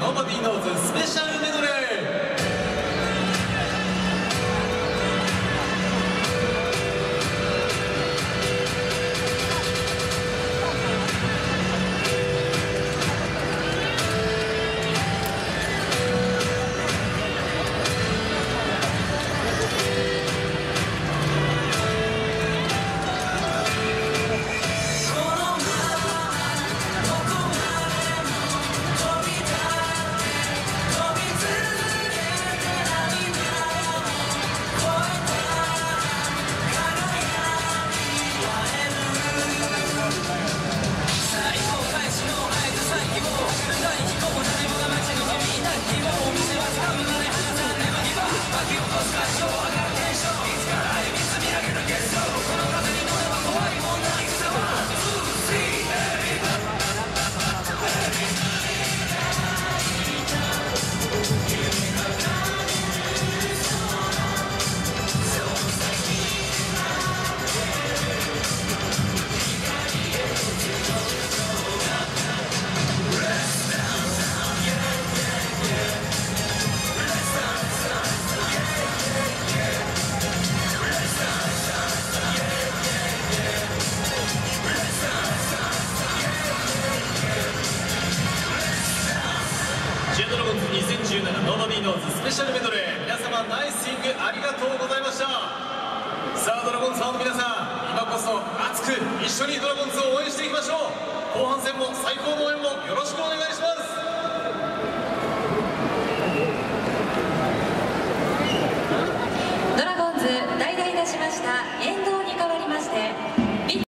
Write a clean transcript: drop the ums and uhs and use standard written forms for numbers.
Nobody Knows スペシャルメドレー。2017 Nobody Knows スペシャルメドレー、皆様ナイスイングありがとうございました。さあドラゴンズファンの皆さん、今こそ熱く一緒にドラゴンズを応援していきましょう。後半戦も最高の応援をよろしくお願いします。